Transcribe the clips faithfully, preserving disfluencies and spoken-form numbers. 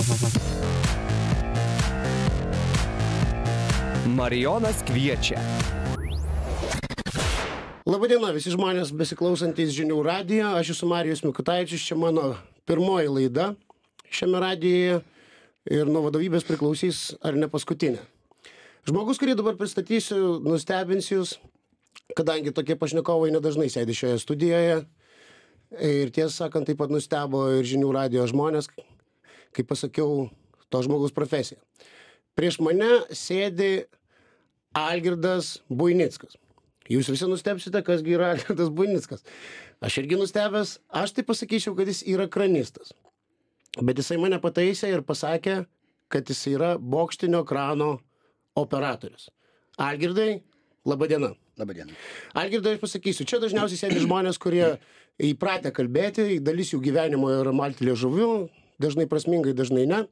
Marijonas kviečia. Labadiena visi žmonės besiklausantys žinių radijo. Aš esu Marijus Mikutavičius, čia mano pirmoji laida šiame radijoje ir nuo vadovybės priklausys ar ne paskutinė. Žmogus, kurį dabar pristatysiu, nustebins jūs, kadangi tokie pašnekovai nedažnai sėdi šioje studijoje. Ir tiesą sakant, taip pat nustebo ir žinių radijo žmonės, kaip pasakiau, to žmogus profesija. Prieš mane sėdi Algirdas Buinickas. Jūs visi nustebsite, kasgi yra Algirdas Buinickas. Aš irgi nustebęs, aš tai pasakyčiau, kad jis yra kranistas. Bet jisai mane pataisė ir pasakė, kad jis yra bokštinio krano operatorius. Algirdai, laba diena. Labą dieną. Algirdai, aš pasakysiu, čia dažniausiai sėdi žmonės, kurie įpratę kalbėti, dalis jų gyvenimo yra malti liežuviu, dažnai prasmingai, dažnai ne.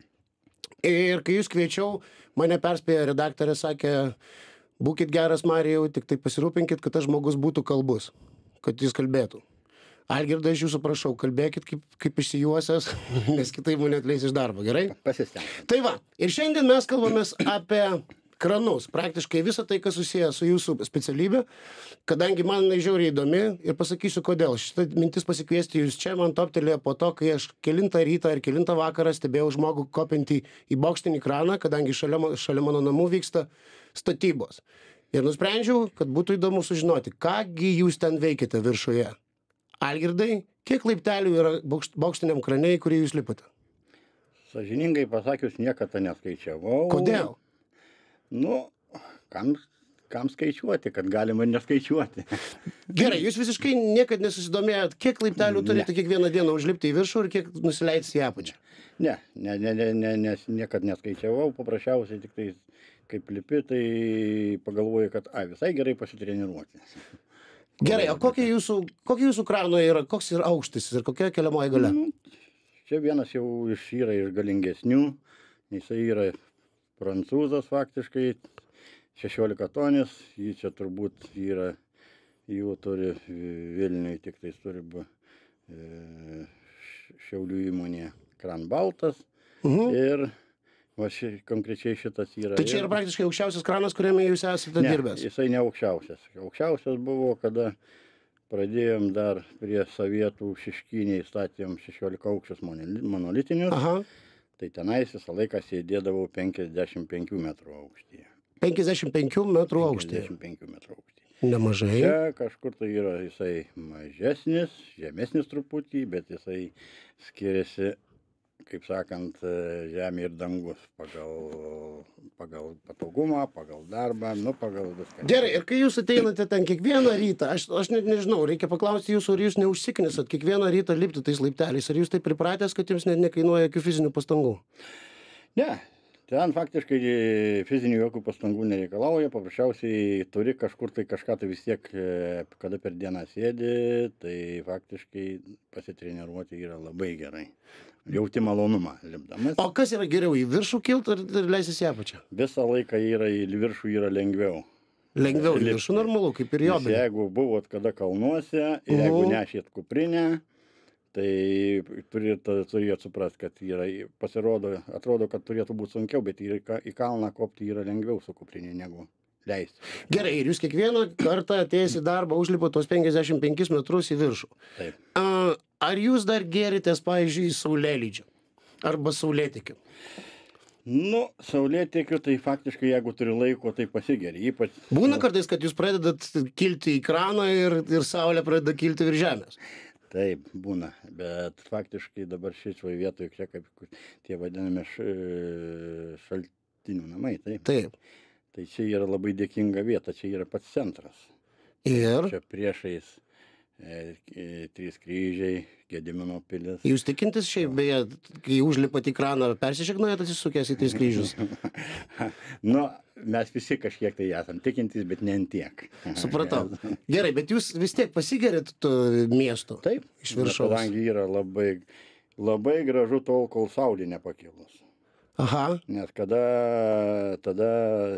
Ir kai jūs kviečiau, mane perspėjo redaktorė, sakė, būkit geras, Marijau, tik tai pasirūpinkit, kad tas žmogus būtų kalbus, kad jis kalbėtų. Algirdai, aš jūsų prašau, kalbėkit kaip, kaip išsijuosęs, nes kitaip mane atleis iš darbo, gerai? Pasistengsiu. Tai va, ir šiandien mes kalbamės apie kranus, praktiškai visą tai, kas susiję su jūsų specialybė, kadangi man jinai žiauriai įdomi ir pasakysiu kodėl. Šitą mintis pasikviesti jūs čia man toptelėjo po to, kai aš kelintą rytą ir kelintą vakarą stebėjau žmogų kopintį į bokštinį kraną, kadangi šalia, šalia mano namų vyksta statybos. Ir nusprendžiau, kad būtų įdomu sužinoti, kągi jūs ten veikite viršuje. Algirdai, kiek laiptelių yra bokštiniam krane, į kurį jūs lipate? Sąžiningai pasakius, niekada neskaičiavau. Kodėl? Nu, kam, kam skaičiuoti, kad galima neskaičiuoti. Gerai, jūs visiškai niekad nesusidomėjot, kiek laiptelių turite kiekvieną dieną užlipti į viršų ir kiek nusileidsi į apačią? Ne, ne, ne, ne, ne, ne, niekad neskaičiavau, paprasčiausiai tik tai kaip lipi, tai pagalvoju, kad ai, visai gerai pasitreniruoti. Gerai, o kokia jūsų, kokia jūsų krano yra, koks yra aukštis ir kokia keliamoji galia? Nu, čia vienas jau iš yra iš galingesnių, jisai yra prancūzas faktiškai, šešiolika tonis, jį čia turbūt yra, jų turi Vilniui, tik tai turi bu, e, Šiaulių įmonė Kran Baltas Mhm. ir va ši, konkrečiai šitas yra. Tai čia yra praktiškai aukščiausias kranas, kuriame jūs esate ne, dirbęs? jisai ne aukščiausias. Aukščiausias buvo, kada pradėjom dar prie Sovietų Šeškinėj statėm šešiolika aukščius monolitinius. Aha. Tai tenais visą laiką sėdėdavau penkiasdešimt penkių metrų aukštyje. penkiasdešimt penkių metrų aukštyje. penkiasdešimt penkių metrų aukštyje. Nemažai. Čia kažkur tai yra jisai mažesnis, žemesnis truputį, bet jisai skiriasi, kaip sakant, žemė ir dangus pagal, pagal patogumą, pagal darbą, nu pagal viską. Gerai, ir kai jūs ateinate ten kiekvieną rytą, aš, aš net nežinau, reikia paklausti jūsų, ar jūs neužsiknisat kiekvieną rytą lipti tais laipteliais, ar jūs taip pripratęs, kad jums net nekainuoja jokių fizinių pastangų? Ne, ten faktiškai fizinių jokių pastangų nereikalauja, paprasčiausiai turi kažkur tai kažką tai vis tiek, kada per dieną sėdi, tai faktiškai pasitreniruoti yra labai gerai. Jauti malonumą lipdamas. O kas yra geriau, į viršų kilt ar, ar leisis į apačią? Visą laiką yra į viršų yra lengviau. Lengviau į Lipti. viršų, normalu, kaip ir jo. Nes jeigu buvot kada kalnuose ir jeigu Mhm. nešėt kuprinę, tai turėtų, turėtų suprast, kad yra, pasirodo, atrodo, kad turėtų būti sunkiau, bet į, į kalną kopti yra lengviau su kuprinė negu leisti. Gerai, ir jūs kiekvieną kartą atėjęs į darbą užlipat tuos penkiasdešimt penkis metrus į viršų. Taip. A, ar jūs dar gėritės, pavyzdžiui, saulėlydžio arba saulėtekių? Nu, saulėtekiu, tai faktiškai, jeigu turi laiko, tai pasigeri. Ypač... Būna kartais, kad jūs pradedat kilti į kraną ir, ir saulė pradeda kilti virš žemės. Taip, būna, bet faktiškai dabar šitoje vietoje, čia kaip tie vadinami š- šaltinių namai, taip. Taip. Tai čia yra labai dėkinga vieta, čia yra pats centras. Ir Čia priešais e, e, trys kryžiai, Gedimino pilis. jūs tikintis šiaip, beje, kai užlipat į kraną, persišiknojat atsisukęs į tais kryžius? Nu, mes visi kažkiek tai esam tikintys, bet ne ant tiek. Supratau. Gerai, bet jūs vis tiek pasigerit to miesto? Taip, Iš viršaus. kadangi yra labai, labai gražu tol, kol saulė nepakilus. Aha. Nes kada tada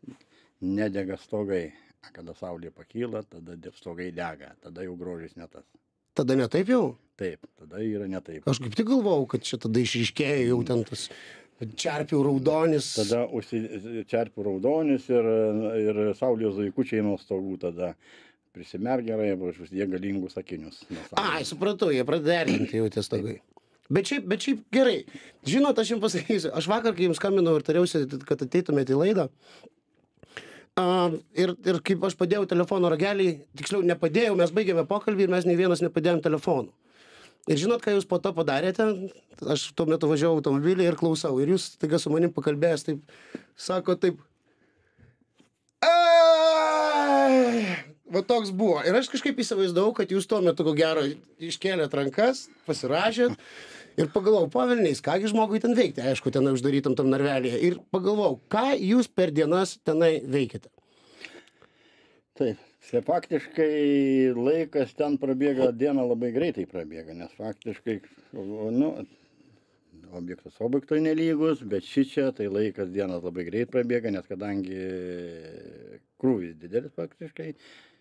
nedega stogai, kada saulė pakyla, tada stogai dega, tada jau grožis ne tas. Tada ne taip jau? taip, tada yra ne taip. Aš kaip tik galvojau, kad čia tada išryškėjo jau ten tas čerpių raudonis. Tada užsi, čerpių raudonis ir, ir saulės zuikučiai nuo stogų tada prisimerk gerai, jie galingus akinius. Ai, supratau, jie pradeda erzinti jau tie stogai. Bet šiaip, bet šiaip gerai. Žinot, aš jums pasakysiu, aš vakar, kai jums skambinau ir tariausi, kad ateitumėte į laidą, uh, ir, ir kaip aš padėjau telefono ragelį, tiksliau nepadėjau, mes baigėme pokalbį ir mes nei vienas nepadėjom telefonų. Ir žinot, ką jūs po to padarėte? Aš tuo metu važiavau automobilį ir klausau. Ir jūs taiga su manim pakalbėjęs taip, sako taip. Ai! Va toks buvo. Ir aš kažkaip įsivaizdavau, kad jūs tuo metu, ko gero, iškėlėt rankas, pasirašėt ir pagalvojau, pavelniais, kągi žmogui ten veikti, aišku, tenai uždarytam tam narvelėje. Ir pagalvojau, ką jūs per dienas tenai veikite? Taip, tai faktiškai laikas ten prabėga, diena labai greitai prabėga, nes faktiškai, nu, objektas objektui nelygus, bet šičia tai laikas dienas labai greit prabėga, nes kadangi krūvis didelis faktiškai,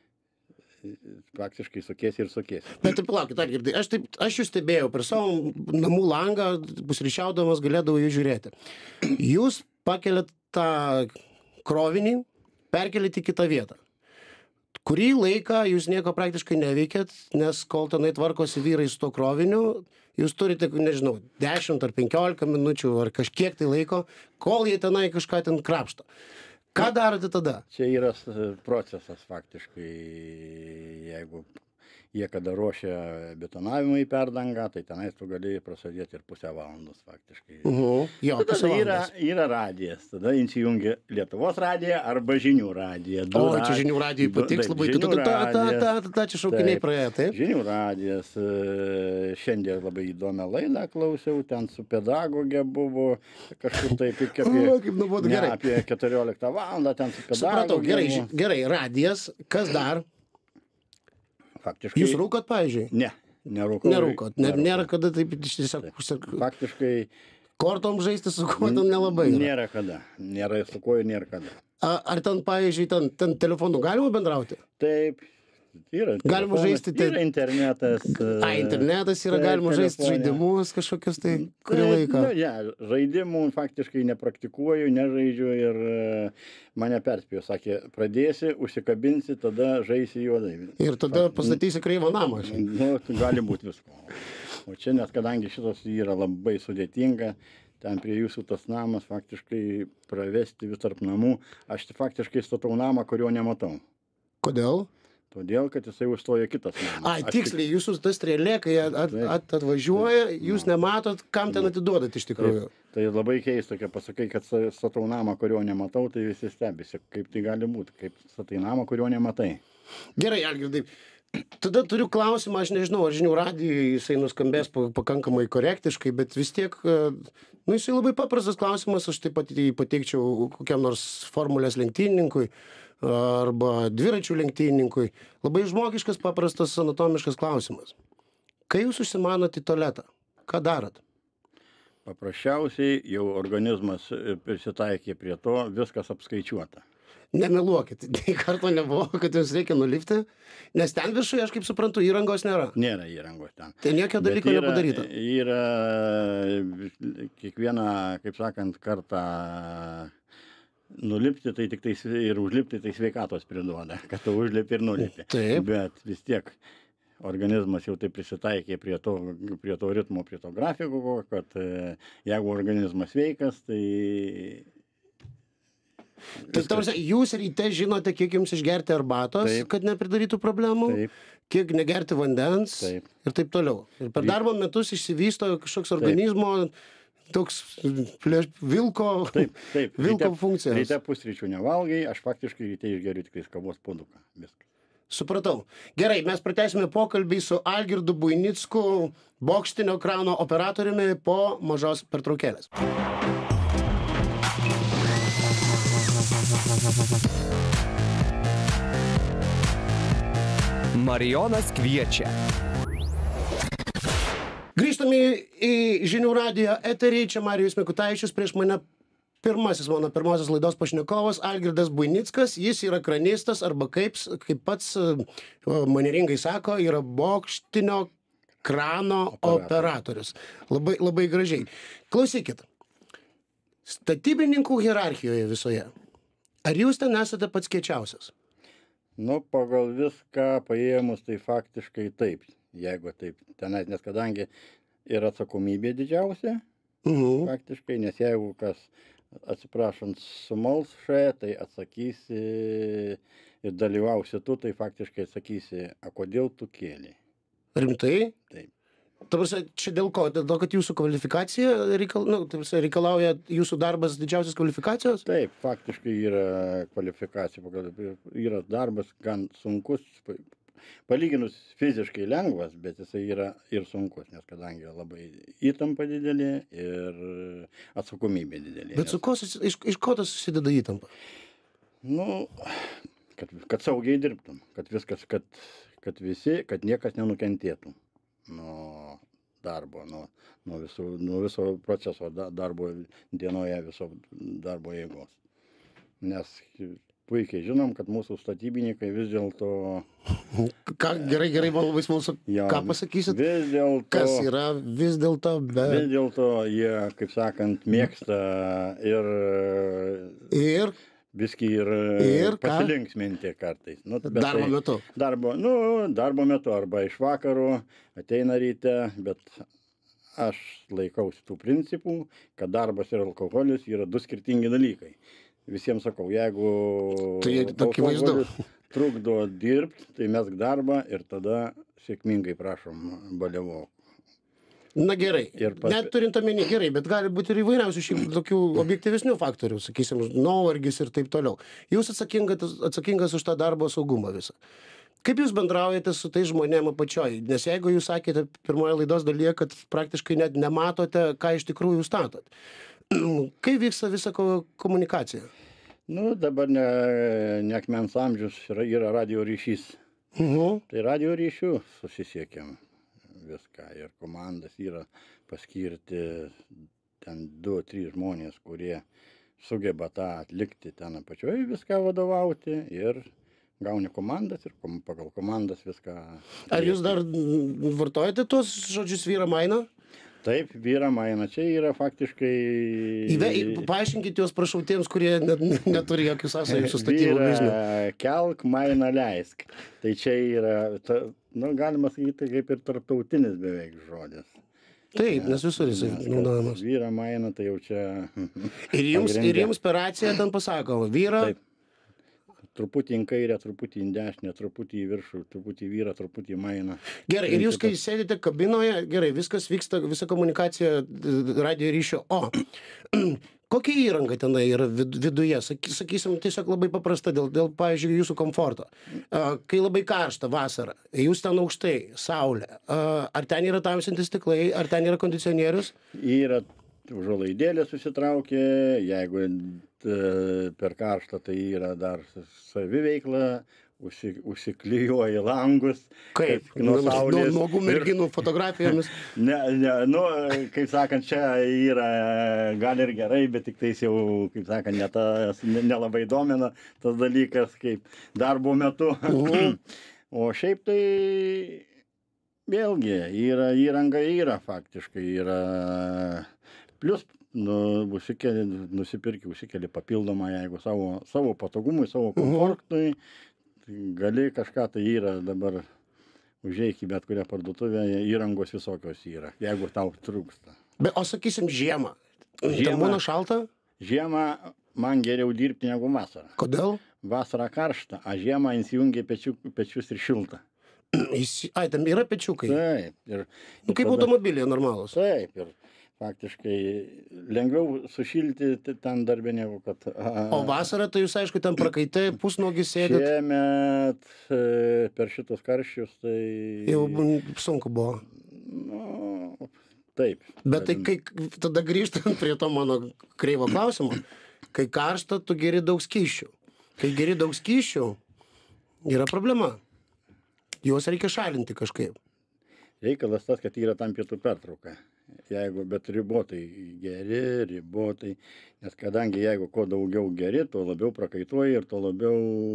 praktiškai sukiesi ir sukiesi. Bet taip, palaukit, Algirdai, aš, taip, aš jūs stebėjau per savo namų langą, pusryčiaudamas galėdavau jų žiūrėti. Jūs pakeliat tą krovinį, perkeliat į kitą vietą. Kurį laiką jūs nieko praktiškai neveikėt, nes kol tenai tvarkosi vyrai su to kroviniu, jūs turite, nežinau, dešimt ar penkiolika minučių ar kažkiek tai laiko, kol jie tenai kažką ten krapšto. Ką darote tada? Čia yra procesas faktiškai, jeigu jie kada ruošia betonavimą į perdangą, tai tenais tu gali prasidėti ir pusę valandos faktiškai. Uh-huh. Jo, tada pusę yra, valandos. yra radijas, tada įsijungia Lietuvos radiją arba žinių radiją. O, čia žinių radijai patiks labai. Ta, ta, ta, ta, ta, ta, čia šaukiniai praėjo, taip? Žinių radijas. Šiandien labai įdomią laidą klausiau, ten su pedagogė buvo kažkur taip iki apie, O, kaip nuobodu, ne, gerai. apie keturioliktą valandą, ten su pedagogė. Supratau, gerai, buvo. ži- gerai, radijas, kas dar? Faktiškai. Jūs rūkot, pavyzdžiui? Ne, nerūkau. Nerūkot, ne, nėra kada taip tiesiog Faktiškai kortom žaisti su kuo ten nelabai yra. nėra kada. Nėra su kuo ir nėra kada. A, ar ten, pavyzdžiui, ten, ten telefonu galima bendrauti? Taip. Yra Galima telefonas, žaisti te- Yra internetas. A, internetas yra, taip, galima žaisti telefone. žaidimus kažkokius tai kurį Taip, laiką. Nu, ne, žaidimų faktiškai nepraktikuoju, nežaidžiu ir e, mane perspėjo, sakė, pradėsi, užsikabinsi, tada žaisi juodai. Ir tada pastatysi kreivą namą. aš. Nu, gali būti visko. O čia, nes kadangi šitas yra labai sudėtinga, ten prie jūsų tas namas faktiškai pravesti vis tarp namų, aš tai faktiškai statau namą, kurio nematau. Kodėl? Todėl, kad jisai užstoja kitas namas. Ai, Aš tiksliai, jūsų tas strėlė, kai at, at, Taip. at, atvažiuoja, jūs nematot, kam ten atiduodat iš tikrųjų. Taip, tai labai keista, kai pasakai, kad sa- statau namą, kurio nematau, tai visi stebisi, kaip tai gali būti, kaip statai namą, kurio nematai. Gerai, Algirdai. Tada turiu klausimą, aš nežinau, ar žinių radijui jisai nuskambės pa- pakankamai korektiškai, bet vis tiek, e, nu, jisai labai paprastas klausimas, aš taip pat jį pateikčiau kokiam nors formulės lenktynininkui arba dviračių lenktynininkui. Labai žmogiškas, paprastas, anatomiškas klausimas. Kai jūs užsimanot į tualetą, ką darot? Paprasčiausiai jau organizmas e, prisitaikė prie to, viskas apskaičiuota. Nemeluokit, nei karto nebuvo, kad jums reikia nulipti, nes ten viršuje, aš kaip suprantu, įrangos nėra. Nėra įrangos ten. Tai niekio Bet dalyko yra- nepadaryta. Yra kiekvieną, kaip sakant, kartą nulipti, tai tik tai sve- ir užlipti, tai sveikatos priduoda, kad tu užlipi ir nulipi. Taip. Bet vis tiek organizmas jau taip prisitaikė prie to, prie to ritmo, prie to grafiko, kad e, jeigu organizmas sveikas, tai... Tai tarsi, jūs ryte žinote, kiek jums išgerti arbatos, Taip. kad nepridarytų problemų, Taip. kiek negerti vandens Taip. ir taip toliau. Ir per Ryt- darbo metus išsivysto kažkoks organizmo toks plėš, vilko, Taip, taip. vilko Ryte- funkcijas. Ryte pusryčių nevalgai, aš faktiškai ryte išgeriu tik kavos puoduką. Viskas. Supratau. Gerai, mes pratęsime pokalbį su Algirdu Buinicku, bokštinio krano operatoriumi po mažos pertraukėlės. Marijonas kviečia. Grįžtame į, į žinių radijo eterį, čia Marijus Mikutavičius, prieš mane pirmasis mano pirmosios laidos pašnekovas Algirdas Buinickas, jis yra kranistas arba kaip, kaip pats uh, manieringai sako, yra bokštinio Krano Operatorius. operatorius. Labai, labai gražiai. Klausykit. Statybininkų hierarchijoje visoje. Ar jūs ten esate pats kiečiausias? Nu, pagal viską paėmus, tai faktiškai taip, jeigu taip tenais, nes kadangi ir atsakomybė didžiausia, Mhm. faktiškai, nes jeigu kas, atsiprašant, sumals še, tai atsakysi ir dalyvausi tu, tai faktiškai atsakysi, a kodėl tu kėlė. Rimtai? Taip. Ta prasme, čia dėl ko? Dėl to, kad jūsų kvalifikacija reikal, nu, ta prasme, reikalauja jūsų darbas didžiausios kvalifikacijos? Taip, faktiškai yra kvalifikacija, pagal- yra darbas gan sunkus, pa- palyginus fiziškai lengvas, bet jisai yra ir sunkus, nes kadangi labai įtampa didelė ir atsakomybė didelė. Bet su ko, susi- iš, iš ko tas susideda įtampa? Nu, kad, kad saugiai dirbtum, kad viskas, kad, kad visi, kad niekas nenukentėtų nuo darbo, nuo, nuo, visų, nuo viso proceso da- darbo dienoje, viso darbo jėgos. Nes puikiai žinom, kad mūsų statybininkai vis dėlto... Ką, gerai, gerai, man labai smalsu. Jo, Ką pasakysit? Vis dėlto... Kas yra vis dėlto be... Vis dėlto jie, kaip sakant, mėgsta ir Ir viskį ir, Ir ką? pasilinksminti kartais. Nu, bet darbo tai- metu. Darbo, nu, darbo metu arba iš vakarų ateina ryte, bet aš laikausi tų principų, kad darbas ir alkoholis yra du skirtingi dalykai. Visiems sakau, jeigu Tai akivaizdu. alkoholis trukdo dirbti, tai mesk darbą ir tada sėkmingai prašom baliavok. Na gerai, Ir pas- net turint omeny gerai, bet gali būti ir įvairiausių šiaip tokių objektyvesnių faktorių, sakysim, nuovargis ir taip toliau. Jūs atsakingas, atsakingas už tą darbo saugumą visą. Kaip jūs bendraujate su tais žmonėm apačioj? Nes jeigu jūs sakėte pirmoje laidos dalyje, kad praktiškai net nematote, ką iš tikrųjų statot. Kaip vyksta visa ko- komunikacija? Nu, dabar ne, ne akmens amžius yra, yra radio ryšys. Mhm. Tai radio ryšių susisiekėm viską ir komandas yra paskirti ten du, trys žmonės, kurie sugeba tą atlikti ten apačioj, viską vadovauti ir gauni komandas ir kom, pagal komandas viską. Ar jūs dar mm, vartojate tuos žodžius vyra maina? Taip, vyra maina, čia yra faktiškai... Įve, paaiškinkit juos, prašau, tiems, kurie net, neturi jokių sąsajų su statybų bizniu. Vyra kelk, maina leisk. Tai čia yra, ta, nu, galima sakyti, kaip ir tarptautinis beveik žodis. Taip, nes visur jisai Nes kad naudojamas. Vyra maina, tai jau čia... Ir jums, ir pagrinde. jums per raciją ten pasako, vyra, Taip. Truputį į kairę, truputį į dešinę, truputį į viršų, truputį į vyrą, truputį į mainą. gerai, ir jūs, kai Principas. sėdite kabinoje, gerai, viskas vyksta, visa komunikacija d- radio ryšio. O, kokia įranga tenai yra vid, viduje? Saky, sakysim, tiesiog labai paprasta, dėl, dėl pavyzdžiui, jūsų komforto. A, kai labai karšta vasara, jūs ten aukštai, saulė, a, ar ten yra tamsinti stiklai, ar ten yra kondicionierius? Yra užuolaidėlė susitraukė, jeigu t, per karštą, tai yra dar saviveikla, užsi, užsiklijuoji langus. Kaip? kad Nuo Nu, saulės. nu, nuogų merginų fotografijomis. Ne, ne, nu, kaip sakant, čia yra gal ir gerai, bet tik tais jau, kaip sakant, ne tas, ne- nelabai domina tas dalykas, kaip darbo metu. Mhm. O šiaip tai vėlgi yra įranga yra faktiškai yra. Plius nu, užsikeli, nusipirki, užsikeli papildomą, jeigu savo, savo patogumui, savo komfortui, tai gali kažką tai yra dabar užeik į bet kurią parduotuvę, įrangos visokios yra, jeigu tau trūksta. Be, o sakysim, žiemą. Ten Žiemą. būna šalta? Žiemą man geriau dirbti negu vasarą. Kodėl? Vasarą karšta, o žiemą įsijungia pečiu, pečius ir šilta. Jis, ai, tam yra pečiukai. Taip. Ir, Nu, kaip tada- automobiliai normalūs. Taip, ir faktiškai lengviau sušilti t- ten darbė negu kad... a, O vasarą tai jūs, aišku, ten prakaitai, pusnogis sėdit. Šiemet e, per šitus karščius, tai... Jau mm, sunku buvo. Nu, taip. Bet tai kai tada grįžtant prie to mano kreivo klausimo, kai karšta, tu geri daug skyščių. Kai geri daug skyščių, yra problema. Juos reikia šalinti kažkaip. Reikalas tas, kad yra tam pietų pertrauka. Jeigu, bet ribotai geri, ribotai, nes kadangi jeigu kuo daugiau geri, tuo labiau prakaituoji ir tuo labiau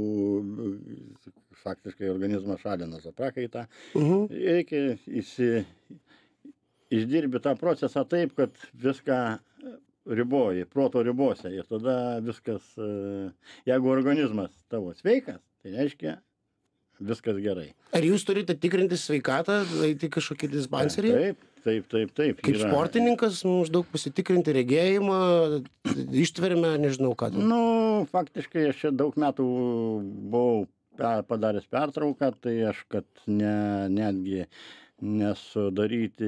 faktiškai organizmas šalina tą prakaitą. Mhm. Reikia įsi, išdirbi tą procesą taip, kad viską riboji, proto ribose ir tada viskas, jeigu organizmas tavo sveikas, tai reiškia viskas gerai. Ar jūs turite tikrinti sveikatą, eiti kažkokį dispanserį? Taip, taip, taip, taip. Kaip yra. sportininkas, maždaug pasitikrinti regėjimą, ištvermę, nežinau ką. ten. Nu, faktiškai aš čia daug metų buvau pe- padaręs pertrauką, tai aš, kad ne, netgi nesudaryti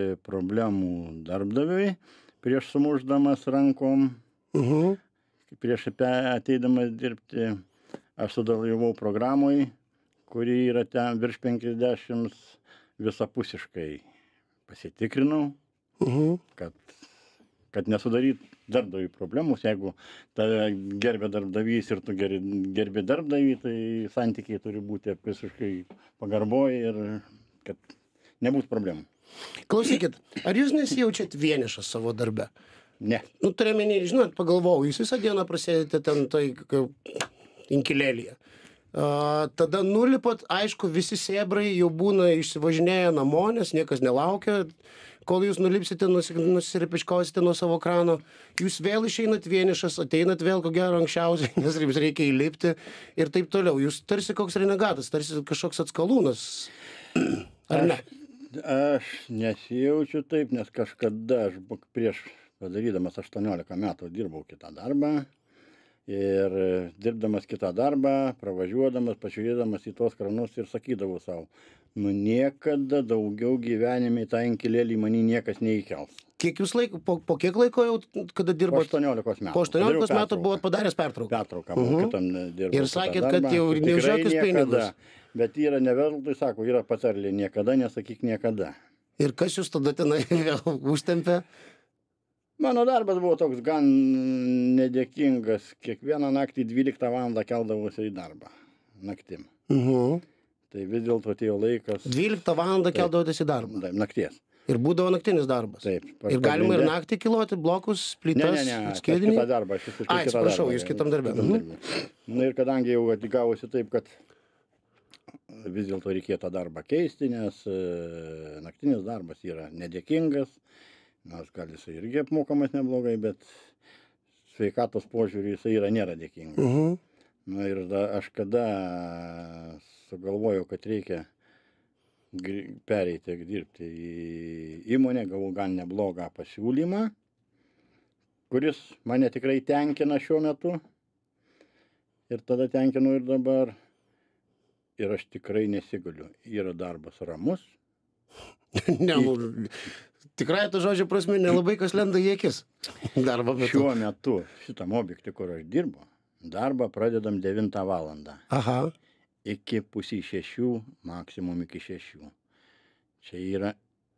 problemų darbdaviui, prieš sumuždamas rankom, Mhm. prieš ape- ateidamas dirbti, aš sudalyvavau programoj, kuri yra ten virš penkiasdešimt, visapusiškai pasitikrinau, Mhm. kad, kad nesudaryt darbdaviui problemus. Jeigu tave gerbė darbdavys ir tu gerbi, gerbi darbdavį, tai santykiai turi būti visiškai pagarboj ir kad nebūtų problemų. Klausykit, ar jūs nesijaučiat vienišas savo darbe? Ne. Nu, turėmenį, žinot, pagalvojau, jūs visą dieną prasėdite ten tai inkilėlyje. Uh, tada nulipat, aišku, visi sėbrai jau būna išsivažinėję namo, nes niekas nelaukia, kol jūs nulipsite, nusi- nusiripiškosite nuo savo krano, jūs vėl išeinat vienišas, ateinat vėl ko gero anksčiausiai, nes jums reikia įlipti ir taip toliau. Jūs tarsi koks renegatas, tarsi kažkoks atskalūnas. Ar ne? Aš nesijaučiu taip, nes kažkada aš bu- prieš padarydamas aštuoniolika metų dirbau kitą darbą. Ir dirbdamas kitą darbą, pravažiuodamas, pažiūrėdamas į tuos kranus ir sakydavau savo, nu niekada daugiau gyvenime į tą inkilėlį manį niekas neįkels. Kiek jūs laiko, po, po kiek laiko jau, kada Po dirbot? aštuoniolikos metų. Po aštuoniolikos Padariau metų pertrauką. buvot padaręs pertrauką. Pertrauką, buvau Mhm. kitam dirbau. Ir kitą sakėt, darbą. kad jau ne Tikrai už jokius niekada. pinigus. Bet yra ne veltui, sako, yra patarlė, niekada nesakyk niekada. Ir kas jūs tada tenai vėl užtempė? Mano darbas buvo toks gan nedėkingas. Kiekvieną naktį dvyliktą valandą keldavausi į darbą. Naktim. Mhm. Tai vis dėlto atėjo laikas. dvyliktą valandą keldavotės į darbą. Taip, nakties. Ir būdavo naktinis darbas. Taip. Ir galima ir pagrinde- naktį kiloti blokus, Ne, plytas, ne, ne, aš skiedinį. kitą darbą, aš visiškai Ai, kitą atsiprašau, darbą. jūs kitam darbe. Kitam Mhm. darbe. Na ir kadangi jau atgavosi taip, kad vis dėlto reikėjo tą darbą keisti, nes e, naktinis darbas yra nedėkingas, nors gal jisai irgi apmokamas neblogai, bet sveikatos požiūrį jisai yra nėra dėkingas. Mhm. Na ir da, aš kada sugalvojau, kad reikia gri- pereiti dirbti į įmonę, gavau gan neblogą pasiūlymą, kuris mane tikrai tenkina šiuo metu. Ir tada tenkinu ir dabar. Ir aš tikrai nesigaliu. Yra darbas ramus. Ne, nu, tikrai to žodžio prasme nelabai kas lenda į akis. Darbo metu. Šiuo metu šitam objekte, kur aš dirbu, darbą pradedam devintą valandą. Aha. Iki pusės šešių, maksimum iki šešių. Čia yra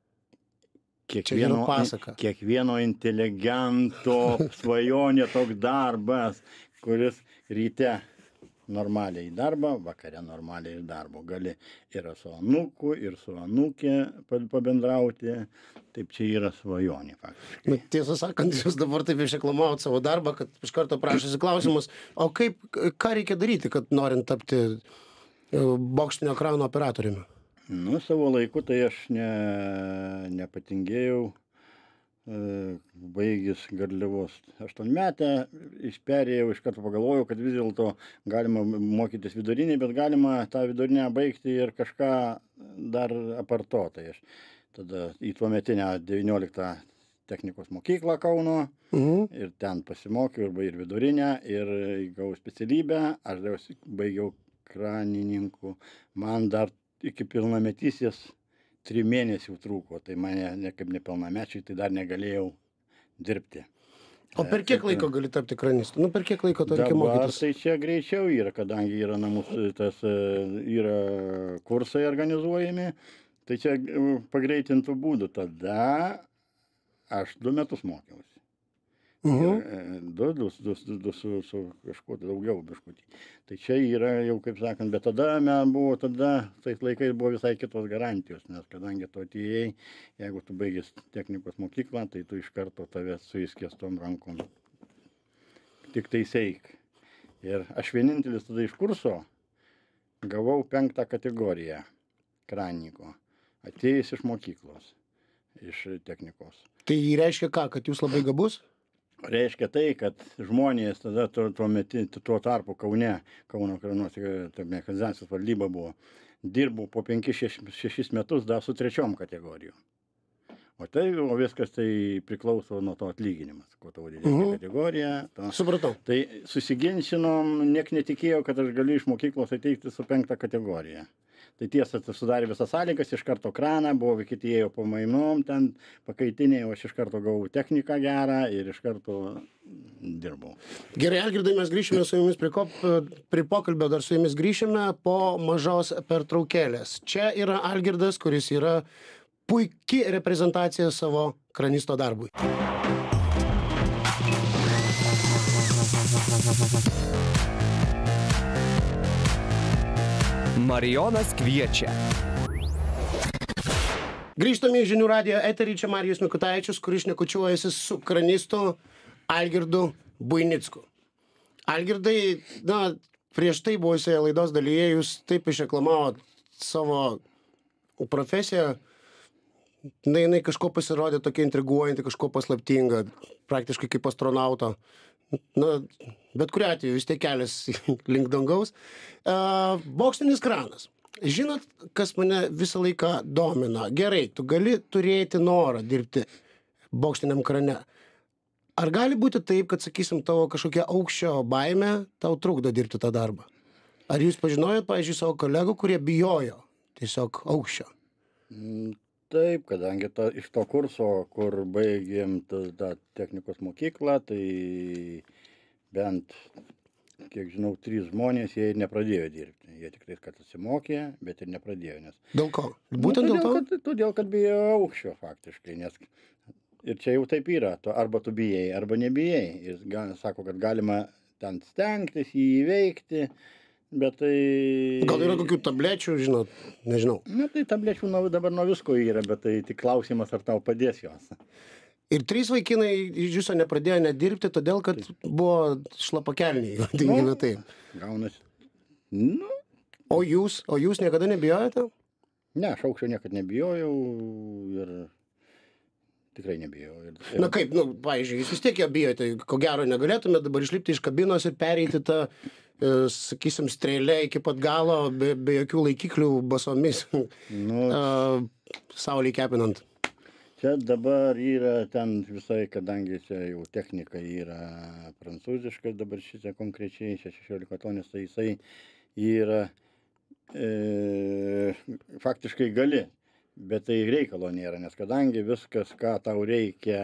kiekvieno, pasaka. kiekvieno inteligento svajonė toks darbas, kuris ryte normaliai į darbą, vakare normaliai į darbą. Gali ir su anūku, ir su anūkė pa- pabendrauti. Taip čia yra svajonė faktiškai. Nu, tiesą sakant, jūs dabar taip išreklamavot savo darbą, kad iš karto prašosi klausimas, o kaip, ką reikia daryti, kad norint tapti e, bokštinio krano operatoriumi? Nu, savo laiku tai aš ne, nepatingėjau, e, baigęs Garliavos aštuonmetę, išperėjau, iš karto pagalvojau, kad vis dėlto galima mokytis vidurinį, bet galima tą vidurinę baigti ir kažką dar aparto. Tai aš tada į tuometinę devynioliktą technikos mokyklą Kauno Mhm. ir ten pasimokiau ir, ba- ir vidurinę, ir įgavau specialybę, aš dar baigiau kranininku, man dar iki pilnametysės trijų mėnesių trūko, tai mane ne kaip nepilnamečiai, tai dar negalėjau dirbti. O per kiek laiko gali tapti kranistu? Nu, per kiek laiko to reikia Dabar mokytis? tai čia greičiau yra, kadangi yra namus, tas e, yra kursai organizuojami, tai čia e, pagreitintų būdų. Tada aš du metus mokiausi. Mhm. Du, du, du, du, du su, su kažkuo daugiau biškutį. Tai čia yra jau, kaip sakant, bet tada man buvo, tada tais laikais buvo visai kitos garantijos, nes kadangi tu atėjai, jeigu tu baigęs technikos mokyklą, tai tu iš karto tave su įskiestom rankom. Tik tai seik. Ir aš vienintelis tada iš kurso gavau penktą kategoriją kraniko, atėjęs iš mokyklos, iš technikos. Tai reiškia ką, kad jūs labai gabus? Reiškia tai, kad žmonės tada tuo, tuo, meti, tuo tarpu Kaune, Kauno kranuose, ta mechanizacijos valdyba buvo, dirbau po penkis šešis metus dar su trečiom kategorijom. O tai, o viskas tai priklauso nuo to atlyginimas, kuo tavo didesnė Mhm. kategorija. To. Supratau. Tai susiginčinom, niek netikėjau, kad aš galiu iš mokyklos ateiti su penktą kategoriją. Tai tiesa, tai sudarė visas sąlygas, iš karto kraną, buvo kiti ėjo po mainom, ten pakaitiniai, o aš iš karto gavau techniką gerą ir iš karto dirbau. Gerai, Algirdai, mes grįšime su jumis prie, ko, prie pokalbio, dar su jumis grįšime po mažos pertraukėlės. Čia yra Algirdas, kuris yra puiki reprezentacija savo kranisto darbui. Marijonas kviečia. Grįžtame į Žinių radijo eterį, čia Marijus Mikutavičius, kuris šnekučiuojasi su kranistu Algirdu Buinicku. Algirdai, na, prieš tai buvusioje laidos dalyje jūs taip išreklamavot savo profesiją, na, jinai kažko pasirodė tokia intriguojanti, kažko paslaptinga, praktiškai kaip astronauto. Na, bet kuriuo atveju vis tiek kelias link dangaus. Uh, bokštinis kranas. Žinot, kas mane visą laiką domina? Gerai, tu gali turėti norą dirbti bokštiniam krane. Ar gali būti taip, kad, sakysim, tavo kažkokia aukščio baimė tau trukdo dirbti tą darbą? Ar jūs pažinojot, pavyzdžiui, savo kolegų, kurie bijojo tiesiog aukščio? Mm, Taip, kadangi ta, iš to kurso, kur baigėm tą, tą technikos mokyklą, tai bent, kiek žinau, trys žmonės, jie ir nepradėjo dirbti. Jie tikrai, kad atsimokė, bet ir nepradėjo. Nes... Dėl ko? Būtent nu, dėl to? Kad, todėl, kad bijo aukščio faktiškai, nes ir čia jau taip yra, tu arba tu bijai, arba nebijai. Ir gal, sako, kad galima ten stengtis, jį įveikti. Bet tai... Gal yra kokių tablečių, žinot, nežinau. Na, tai tablečių nuo, dabar nuo visko yra, bet tai tik klausimas, ar tau padės jos. Ir trys vaikinai iš viso nepradėjo nedirbti, todėl, kad buvo šlapakelniai, vadinkime taip. Gaunasi. Nu, O jūs, o jūs niekada nebijojate? ne, aš aukščio niekad nebijojau ir tikrai nebijojau. Ir, ir... Na kaip, nu, pavyzdžiui, jūs vis tiek jo bijote, ko gero negalėtumėte dabar išlipti iš kabinos ir pereiti tą, e, sakysim, strėlę iki pat galo, be, be jokių laikiklių basomis, Nu, e, saulei kepinant. čia dabar yra ten visai, kadangi čia jau technika yra prancūziška, dabar šitą konkrečiai, šešiolika tonis, tai jisai yra e, faktiškai gali. Bet tai reikalo nėra, nes kadangi viskas, ką tau reikia,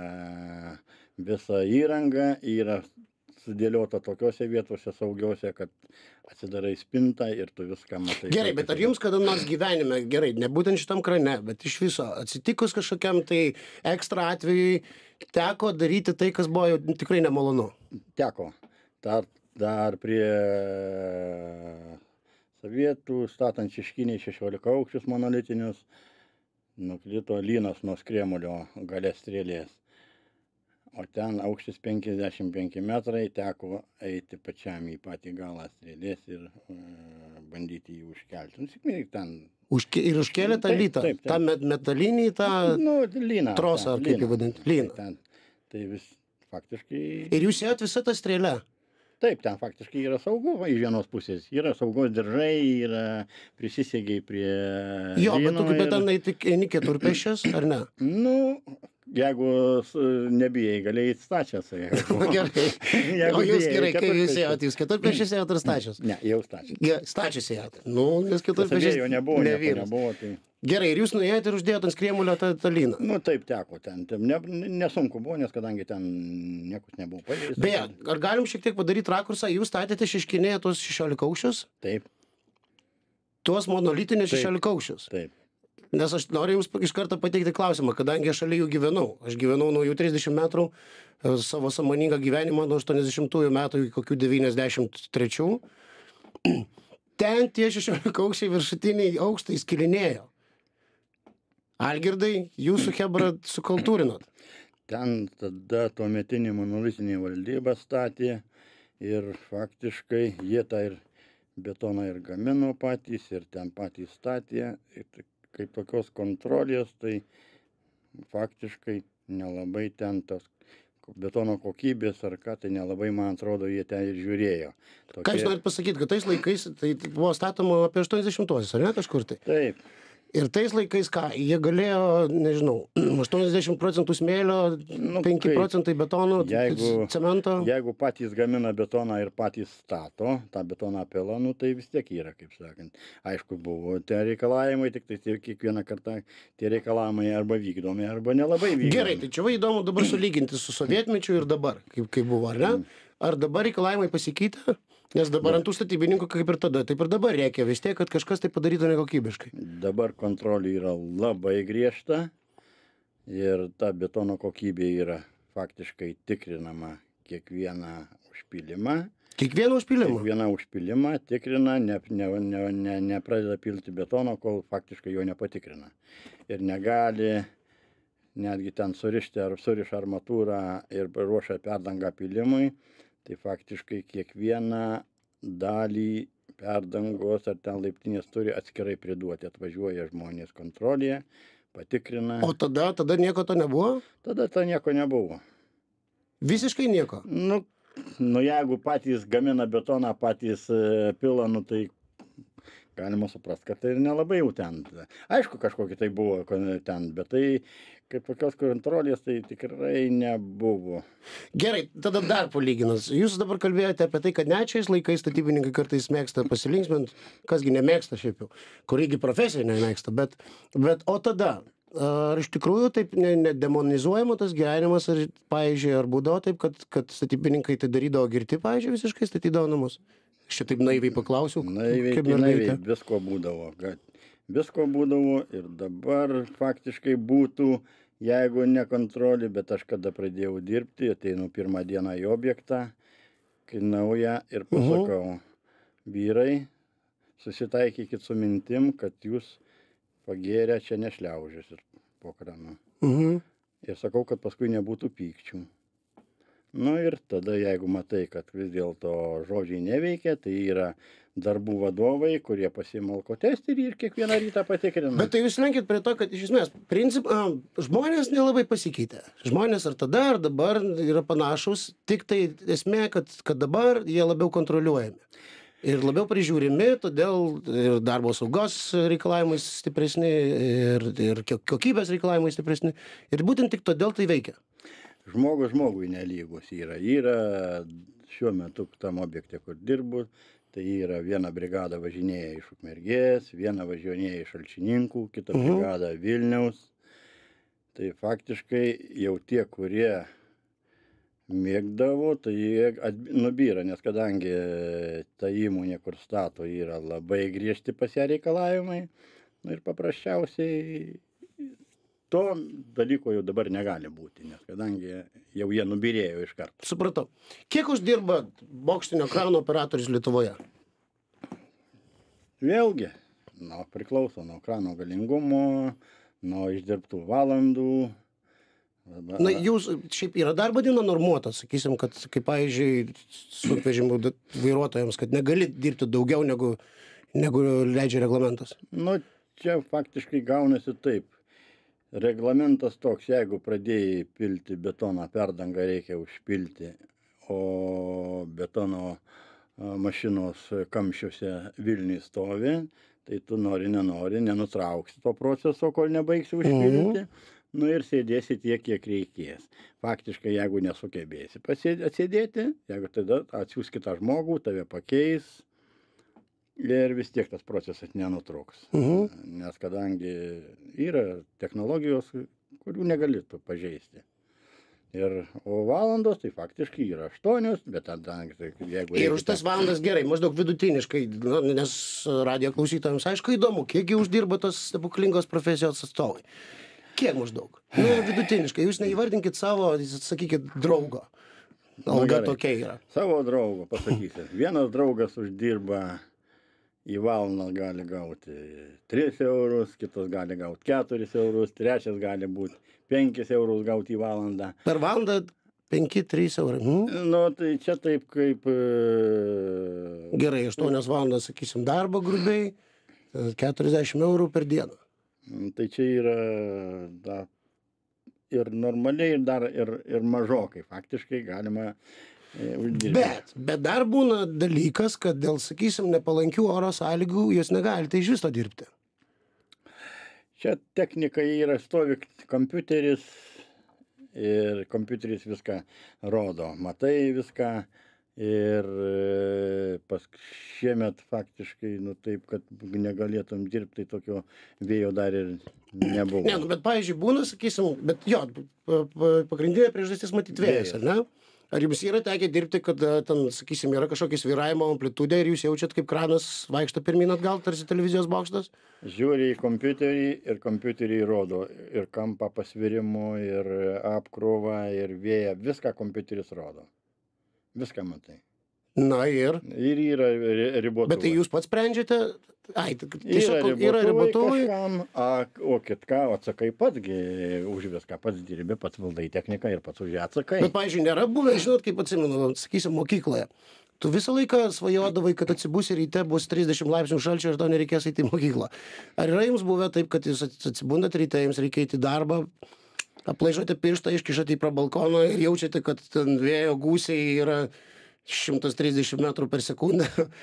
visa įranga yra sudėliota tokiose vietose saugiose, kad atsidarai spintą ir tu viską matai. Gerai, bet ar jums kada nors gyvenime, gerai, ne būtent šitam krane, bet iš viso, atsitikus kažkokiam tai ekstra atvejui, teko daryti tai, kas buvo jau tikrai nemalonu? Teko. Dar, dar prie sovietų, statant šeškiniai šešiolika aukščius monolitinius, nukrito lynas nuo skrėmulio gale strėlės. O ten aukštis penkiasdešimt penki metrai, teko eiti pačiam į patį galą strėlės ir e, bandyti jį užkelti. Nu, sėkmingai ten. Užke, ir užkėlė tą Taip, lytą, taip, taip. tą met, metalinį, tą... Nu, lyną. trosą, ar ten, kaip jį lyną. vadinti, lyną. Tai, ten, tai vis faktiškai... Ir jūs ėjot visą tą strėlę? Taip, ten faktiškai yra saugu va, iš vienos pusės. Yra saugos diržai, yra prisisegiai prie... Jo, bet lyno tu kaip ir- ten eiti- eini keturpėsčias, ar ne? Nu, jeigu s- nebijai, gali eiti stačias. Na gerai. Jeigu O jūs bijai, gerai, kai jūs keturpėsčias. ėjot, jūs keturpėsčias ėjot ar stačias? Ne, jau stačias. Ge- Stačias ėjot. Nu, nes Pas keturpėsčias abiejų nebuvo, ne nieko vyras. nebuvo. Tai... Gerai, ir jūs nuėjot ir uždėjot ant skrėmulio tą, tą lyną. Nu, taip teko ten. Ten ne, nesunku buvo, nes kadangi ten niekus nebuvo pažeista. Beje, ar galim šiek tiek padaryti rakursą? Jūs statėte šeškinėje tuos šešiolika aukščius? Taip, Tuos monolitinius Taip. šešiolika aukščius. taip. Nes aš noriu Jums iš karto pateikti klausimą, kadangi aš šalia jų gyvenau. Aš gyvenau nuo jų trisdešimt metrų e, savo sąmoningą gyvenimą nuo aštuoniasdešimtųjų metų iki kokių devyniasdešimt trečių. Ten tie šešiolikaukščiai viršutiniai aukštai skilinėjo. Algirdai, jūsų chebra sukultūrinot. Ten tada tuometinė monolitinė valdyba statė ir faktiškai jie tą ir betoną ir gamino patys ir ten patys statė. Ir kaip tokios kontrolės, tai faktiškai nelabai ten tos betono kokybės ar ką, tai nelabai, man atrodo, jie ten ir žiūrėjo. Tokie... Ką jūs norit pasakyti, kad tais laikais tai buvo statoma apie aštuoniasdešimtuosius, ar ne kažkur tai? Taip. Ir tais laikais ką, jie galėjo, nežinau, aštuoniasdešimt procentų smėlio, Nu, penki kaip, procentai betono, jeigu- cemento. Jeigu patys gamina betoną ir patys stato, tą betoną pila, nu tai vis tiek yra, kaip sakant. Aišku, buvo tie reikalavimai, tik tai tie kiekvieną kartą tie reikalavimai arba vykdomi, arba nelabai vykdomi. Gerai, tai čia va įdomu dabar sulyginti su sovietmečiu ir dabar, kaip, kaip buvo, ar ne? Ar dabar reikalavimai pasikeitė? Nes dabar ant tų statybininkų kaip ir tada, taip ir dabar reikia vis tiek, kad kažkas tai padarytų nekokybiškai. Dabar kontrolė yra labai griežta ir ta betono kokybė yra faktiškai tikrinama kiekvieną užpylimą. Kiekvieną užpylimą? Kiekvieną užpylimą tikrina, ne, ne, ne, ne, nepradeda pilti betono, kol faktiškai jo nepatikrina. Ir negali netgi ten surišti ar suriša armatūrą ir ruošia perdangą pylimui, tai faktiškai kiekvieną dalį perdangos ar ten laiptinės turi atskirai priduoti. Atvažiuoja žmonės kontrolėje, patikrina. O tada, tada nieko to nebuvo? Tada to nieko nebuvo. Visiškai nieko? Nu, nu jeigu patys gamina betoną, patys e, pila, nu tai galima suprast, kad tai ir nelabai jau ten. Aišku, kažkokia tai buvo ten, bet tai kaip tokios kontrolės tai tikrai nebuvo. Gerai, tada dar palyginus. Jūs dabar kalbėjote apie tai, kad net šiais laikais statybininkai kartais mėgsta pasilinksmint, kasgi nemėgsta šiaip jau, kurigi profesija nemėgsta, bet, bet o tada, ar iš tikrųjų taip nedemonizuojama tas gyvenimas, ar, pavyzdžiui, ar būdavo taip, kad, kad statybininkai tai darydavo girti, pavyzdžiui, visiškai statydavo namus? Aš čia taip naiviai paklausiau. Naiviai, kaip tai mergaitė. naiviai, visko būdavo. Kad visko būdavo ir dabar faktiškai būtų, jeigu ne kontrolė, bet aš kada pradėjau dirbti, ateinu pirmą dieną į objektą, kai nauja ir pasakau, vyrai, susitaikykit su mintim, kad jūs pagėrę čia nešliaužėsit po kranu. Mhm. Ir sakau, kad paskui nebūtų pykčių. Nu ir tada, jeigu matai, kad vis dėlto žodžiai neveikia, tai yra darbų vadovai, kurie pasiima alkotesterį ir kiekvieną rytą patikrina. Bet tai jūs lenkit prie to, kad iš esmės, princip, a, žmonės nelabai pasikeitė. Žmonės ar tada, ar dabar yra panašus, tik tai esmė, kad, kad dabar jie labiau kontroliuojami. Ir labiau prižiūrimi, todėl ir darbo saugos reikalavimai stipresni, ir, ir kokybės reikalavimai stipresni. Ir būtent tik todėl tai veikia. Žmogus žmogui nelygus yra. Yra šiuo metu tam objekte, kur dirbu, tai yra viena brigada važinėja iš Ukmergės, viena važinėja iš Šalčininkų, kita Mhm. brigada Vilniaus. Tai faktiškai jau tie, kurie mėgdavo, tai jie atb- nubyra, nes kadangi ta įmonė, kur stato, yra labai griežti pas ją reikalavimai, nu ir paprasčiausiai to dalyko jau dabar negali būti, nes kadangi jau jie nubyrėjo iš karto. Supratau. Kiek uždirba bokštinio krano operatorius Lietuvoje? Vėlgi, nu, priklauso nuo krano galingumo, nuo išdirbtų valandų. Dabar- Na, jūs šiaip yra darbo diena normuota, sakysim, kad, kaip pavyzdžiui, sunkvežimų da- vairuotojams, kad negali dirbti daugiau negu, negu leidžia reglamentas. Nu, čia faktiškai gaunasi taip. Reglamentas toks, jeigu pradėjai pilti betoną, perdangą reikia užpilti, o betono a, mašinos kamščiuose Vilniuj stovi, tai tu nori, nenori, nenutrauksi to proceso, kol nebaigsi užpildyti. Nu ir sėdėsi tiek, kiek reikės. Faktiškai, jeigu nesugebėsi pasėd- atsėdėti, jeigu tada atsiųs kitą žmogų, tave pakeis ir vis tiek tas procesas nenutruks. Mhm. Nes kadangi yra technologijos, kurių negali tu pažeisti. Ir, o valandos tai faktiškai yra aštuonios, bet tada, tai jeigu... Ir už reikia- tas valandas gerai, maždaug vidutiniškai, nu, nes radijo klausytojams aišku įdomu, kiekgi uždirba tos stebuklingos profesijos atstovai. Kiek maždaug? Nu, vidutiniškai, jūs neįvardinkit savo, sakykit, draugo. Alga gerai. tokia yra. Savo draugo pasakysiu. Vienas draugas uždirba į valandą gali gauti tris eurus, kitas gali gauti keturis eurus, trečias gali būti penkis eurus gauti į valandą. Per valandą penki trys eurai. Hmm? Nu, tai čia taip kaip... e, Gerai, aštuonios valandas, sakysim, darbo grubiai, keturiasdešimt eurų per dieną. Tai čia yra da, ir normaliai, ir dar ir, ir mažokai. Faktiškai galima e, uždirbti. Bet, bet dar būna dalykas, kad dėl, sakysim, nepalankių oro sąlygų jūs negalite iš viso dirbti. Čia technika yra, stovi kompiuteris ir kompiuteris viską rodo. Matai viską ir e, pas šiemet faktiškai, nu taip, kad negalėtum dirbti, tai tokio vėjo dar ir nebuvo. Ne, nu, bet, pavyzdžiui, būna, sakysim, bet jo, pa- pa- pagrindinė priežastis matyti vėjas, ar ne? Ar jums yra tekę dirbti, kad e, ten, sakysim, yra kažkokia svyravimo amplitudė ir jūs jaučiat, kaip kranas vaikšto pirmyn atgal, tarsi televizijos bokštas? Žiūri į kompiuterį ir kompiuterį rodo ir kampą pasvirimo, ir apkrovą, ir vėją, viską kompiuteris rodo. Viską matai. Na ir, Ir yra ri- ribotuvai. bet tai jūs pats sprendžiate? Ai, tai Yra tiesiog yra ribotuvai. kažkam, a, o kitką atsakai patgi už viską, pats dirbi, pats valdai techniką ir pats už ją atsakai. Bet, pavyzdžiui, nėra buvę, žinot, kaip atsimenu, sakysim, mokykloje. Tu visą laiką svajodavai, kad atsibusi ryte bus trisdešimt laipsnių šalčio ir tau nereikės eiti į mokyklą. Ar yra jums buvę taip, kad jūs atsibundat ryte, jums reikia eiti į darbą, aplaižote pirštą, iškišate į prabalkoną ir jaučiate, kad ten vėjo gūsiai yra šimtas trisdešimt metrų per sekundę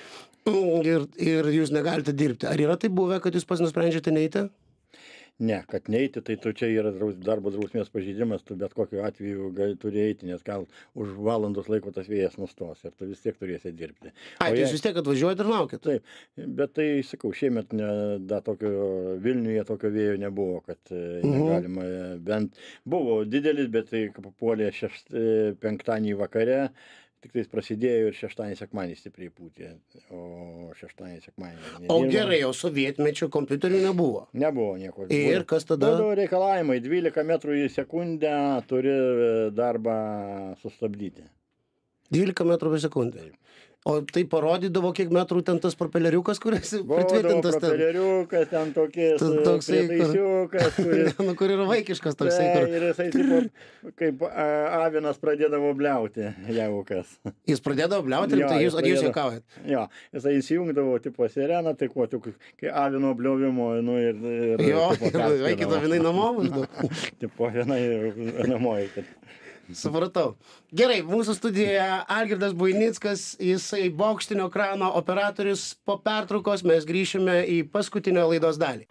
ir, ir jūs negalite dirbti. Ar yra tai buvę, kad jūs pats nusprendžiate neiti? Ne, kad neiti, tai tu čia yra draus, darbo drausmės pažeidimas, tu bet kokiu atveju gali turi eiti, nes gal už valandos laiko tas vėjas nustos ir tu vis tiek turėsi dirbti. Ai, O tai jei- jūs vis tiek atvažiuojat ir laukit. Taip, bet tai, sakau, šiemet ne, da, tokio, Vilniuje tokio vėjo nebuvo, kad e, negalima, e, bent buvo didelis, bet tai papuolė šeštą, penktadienį vakare, tik tais prasidėjo ir šeštadienį sekmadienį stipriai pūtė, o šeštadienį sekmadienį O nedirbom. gerai, o sovietmečio kompiuterių nebuvo. Nebuvo nieko. Ir kas tada? Būdavo reikalavimai, dvylika metrų į sekundę turi e, darbą sustabdyti. dvylika metrų per sekundę. O tai parodydavo, kiek metrų ten tas propeleriukas, kuris Būdavo pritvirtintas ten. propeleriukas, ten tokies Ten toksai, kur- prietaisiukas, kuris... Nu, kur yra vaikiškas toksai, kur Ir jisai tipo, kaip a, avinas pradėdavo bliauti, jaukas. jis pradėdavo bliauti ir Jo, tai jis jūs, ar jūs pradėdavo- juokaujat? Jo, jisai įsijungdavo tipo sireną, tai kuo, tik, kai avino bliovimo, nu ir... ir Jo, tipo, ir vaikit perspėdavo. avinai namo maždaug. Tipo, vienai namoji, kad... Supratau. Gerai, mūsų studijoje Algirdas Buinickas, jisai bokštinio krano operatorius. Po pertraukos mes grįšime į paskutinę laidos dalį.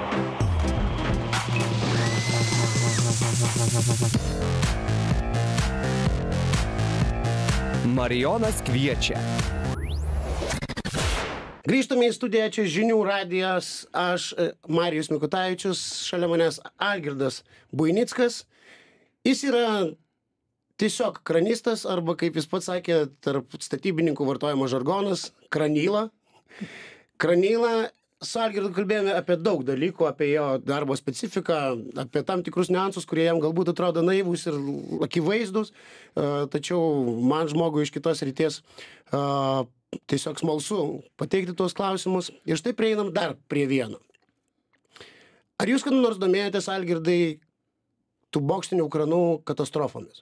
Marijonas kviečia. Grįžtame į studiją, čia žinių radijas, aš e, Marijus Mikutavičius, šalia manęs Algirdas Buinickas. Jis yra tiesiog kranistas, arba kaip jis pats sakė, tarp statybininkų vartojama žargonas, kranyla. Kranyla, su Algirdu kalbėjome apie daug dalykų, apie jo darbo specifiką, apie tam tikrus niuansus, kurie jam galbūt atrodo naivūs ir akivaizdus, e, tačiau man žmogui iš kitos ryties e, tiesiog smalsu pateikti tuos klausimus. Ir štai prieinam dar prie vieno. Ar jūs kada nors domėjotės, Algirdai, tų bokštinių kranų katastrofomis?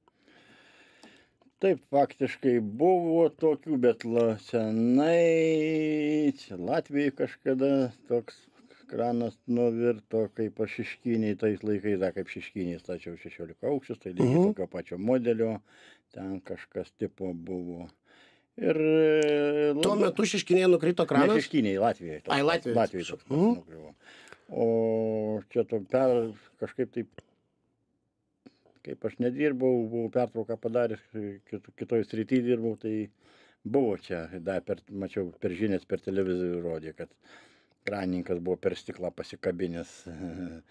Taip, faktiškai buvo tokių, bet la, senai, čia Latvijai kažkada toks kranas nuvirto, kaip aš Šeškyniai, tais laikais, da, kaip Šeškyniai stačiau šešiolika aukščius, tai lygiai Mhm. tokio pačio modelio, ten kažkas tipo buvo. Ir... e, Tuo labai- metu Šeškinėje nukrito Ne kranas. Šeškyniai, Latvijoje. toks- Ai, Latvijoje, Latvijoje atsiprašau. toks pats Mhm. nugriuvo. O čia to per kažkaip taip, kaip aš nedirbau, buvau pertrauką padaręs, kit, kitoj srity dirbau, tai buvo čia, da, per, mačiau per žinias, per televizorių rodė, kad kranininkas buvo per stiklą pasikabinęs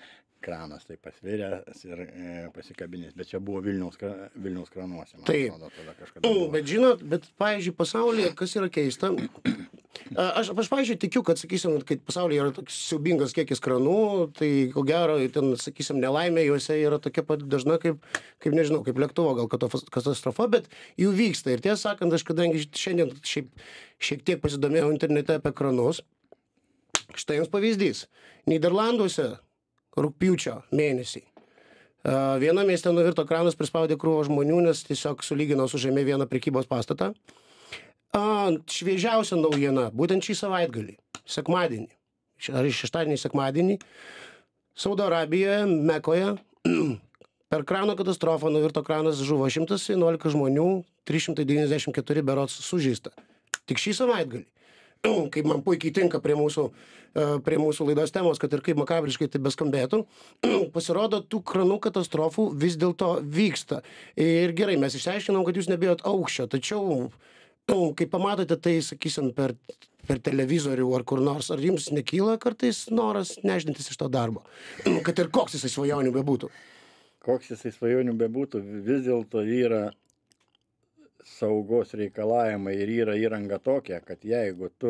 kranas tai pasviręs ir e, pasikabinęs, bet čia buvo Vilniaus, kra- Vilniaus kranuose. Man Taip. atrodo, tada kažkada buvo. Bet žinot, bet, pavyzdžiui, pasaulyje, kas yra keista, a, aš, aš pavyzdžiui, tikiu, kad, sakysim, kad pasaulyje yra toks siaubingas kiekis kranų, tai ko gero, ten, sakysim, nelaimė juose yra tokia pat dažna kaip, kaip nežinau, kaip lėktuvo gal katofas- katastrofa, bet jų vyksta. Ir tiesą sakant, aš kadangi šiandien šiaip, šiek tiek pasidomėjau internete apie kranus, štai jums pavyzdys. Nyderlanduose rugpjūčio mėnesį a, viena mieste nuvirto kranas, prispaudė krūvą žmonių, nes tiesiog sulygino su žemė vieną prekybos pastatą. A, šviežiausia naujiena, būtent šį savaitgalį, sekmadienį, š- ar šeštadienį, sekmadienį, Saudo Arabijoje, Mekoje, per krano katastrofą nuvirto kranas, žuvo šimtas vienuolika žmonių, trys šimtai devyniasdešimt keturi berods sužeista. Tik šį savaitgalį. Kaip man puikiai tinka prie mūsų, e, prie mūsų laidos temos, kad ir kaip makabriškai tai beskambėtų, pasirodo, tų kranų katastrofų vis dėlto vyksta. Ir gerai, mes išsiaiškinom, kad jūs nebijot aukščio, tačiau, kai pamatote tai, sakysim, per, per televizorių ar kur nors, ar jums nekyla kartais noras nežintis iš to darbo? Kad ir koks jisai svajonių bebūtų. Koks jisai svajonių bebūtų, vis dėlto yra saugos reikalavimai ir yra įranga tokia, kad jeigu tu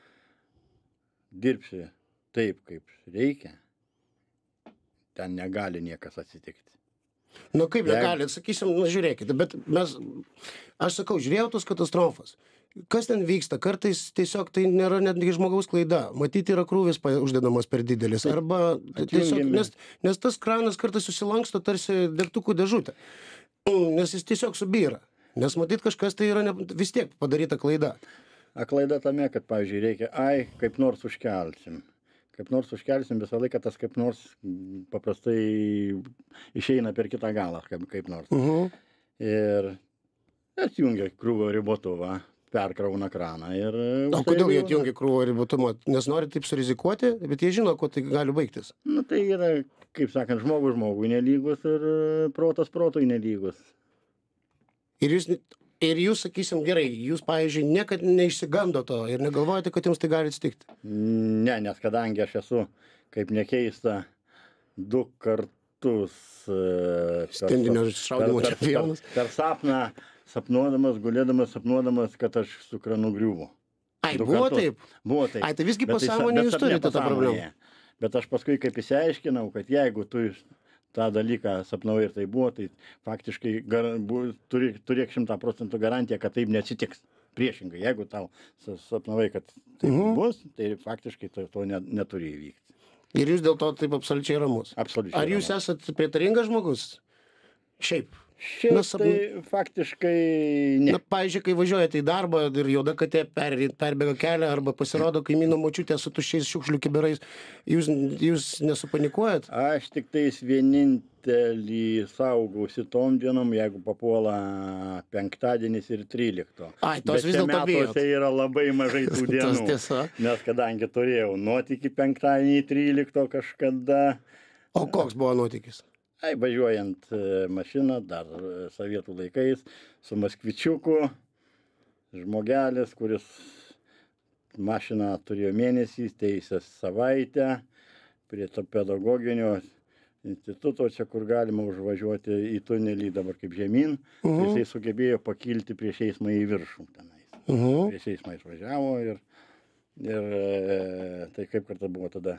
dirbsi taip, kaip reikia, ten negali niekas atsitikti. Nu kaip Jeigu- negali, sakysim, nu žiūrėkite, bet mes, aš sakau, žiūrėjau tos katastrofas. Kas ten vyksta? Kartais tiesiog tai nėra netgi žmogaus klaida. Matyti yra krūvis pa- uždedamas per didelis. Arba tiesiog, atjungiame. nes, nes tas kranas kartais susilanksto tarsi degtukų dėžutė. Nes jis tiesiog subyra. Nes matyt kažkas tai yra ne, vis tiek padaryta klaida. A klaida tame, kad, pavyzdžiui, reikia, ai, kaip nors užkelsim. Kaip nors užkelsim, visą laiką tas kaip nors mm, paprastai išeina per kitą galą, kaip, kaip nors. Mhm. Ir atjungia krūvio ribotuvą, perkrauna kraną ir... O kodėl jie atjungia krūvą ribotumą? Nes nori taip surizikuoti, bet jie žino, kuo tai gali baigtis. Nu, tai yra, kaip sakant, žmogus žmogui nelygus ir e, protas protui nelygus. Ir jūs, ir jūs, sakysim, gerai, jūs, pavyzdžiui, niekad neišsigando to ir negalvojate, kad jums tai gali atsitikti. Ne, nes kadangi aš esu, kaip nekeista, du kartus e, per Stendinio sap- šaudymo per- per- čempionas. Per, per sapną, sapnuodamas, gulėdamas, sapnuodamas, kad aš su kranu griuvu. Ai, Du buvo kartus. taip? Buvo taip. Ai, tai visgi Bet sa- pasąmonėje bet jūs sapne turite tą problemą. pasąmonėje. Bet aš paskui kaip įsiaiškinau, kad jeigu tu tą dalyką sapnavai ir tai buvo, tai faktiškai gar, bu, turi, turėk šimtą procentų garantiją, kad taip neatsitiks. Priešingai, jeigu tau sa- sapnavai, kad taip Mhm. bus, tai faktiškai to, to ne, neturi įvykti. Ir jūs dėl to taip absoliučiai ramus. Absoliučiai. Ar jūs ramus. esat prietaringas žmogus? Šiaip. Šiaip Na, na, sapn- tai faktiškai ne. Na, pavyzdžiui, kai važiuojate į darbą ir juoda katė per, perbėga kelią arba pasirodo kaimyno močiutė su tuščiais šiukšlių kibirais, jūs, jūs nesupanikuojat? Aš tik tais vienintelį saugausi tom dienom, jeigu papuola penktadienis ir trylikto. Ai, tos Bet vis čia dėlto bijot. metuose yra labai mažai tų Tas dienų. tiesa. Nes kadangi turėjau nuotykį penktadienį trylikto kažkada, O koks buvo nuotykis? ai, važiuojant e, mašiną, dar e, sovietų laikais, su Maskvičiuku, žmogelis, kuris mašiną turėjo mėnesį, teisės savaitę, prie to pedagoginio instituto, čia kur galima užvažiuoti į tunelį dabar kaip žemyn, Mhm. jisai sugebėjo pakilti prieš eismą į viršų tenais. Mhm. Prieš eismą išvažiavo ir, ir e, tai kaip kartą buvo tada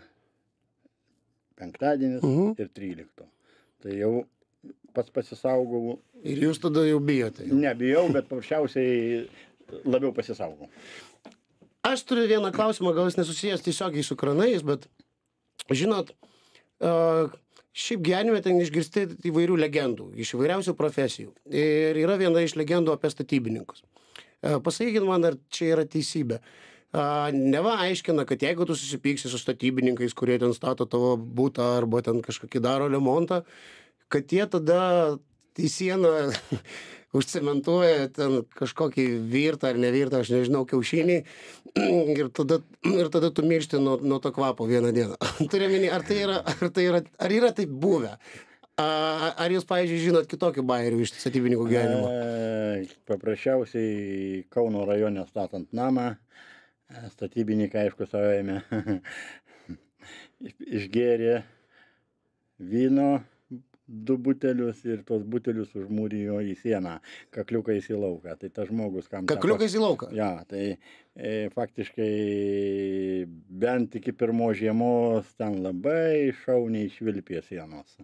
penktadienis Mhm. ir trylikto. Tai jau pats pasisaugau, Ir jūs tada jau bijote. jau. nebijau, bet paprasčiausiai labiau pasisaugau. Aš turiu vieną klausimą, gal jis nesusijęs tiesiogiai su kranais, bet žinot, a, šiaip gyvenime ten išgirsti įvairių legendų, iš įvairiausių profesijų. Ir yra viena iš legendų apie statybininkus. A, Pasakykit man, ar čia yra teisybė. A, Neva aiškina, kad jeigu tu susipyksi su statybininkais, kurie ten stato tavo butą arba ten kažkokį daro remontą, kad jie tada į sieną užcementuoja ten kažkokį virtą ar nevirtą, aš nežinau, kiaušinį ir tada, ir tada tu miršti nuo, nuo to kvapo vieną dieną. Turiu omeny, ar tai yra, ar tai yra, ar yra taip buvę? A, ar jūs, pavyzdžiui, žinot kitokių bairių iš statybininkų gyvenimo? E, paprasčiausiai Kauno rajone statant namą, e, statybininkai, aišku, savame išgėrė vyno du butelius ir tuos butelius užmūrijo į sieną, kakliukais į lauką. Tai tas žmogus, kam... Kakliukais į lauką? Ja, tai e, faktiškai bent iki pirmos žiemos ten labai šauniai švilpė sienos.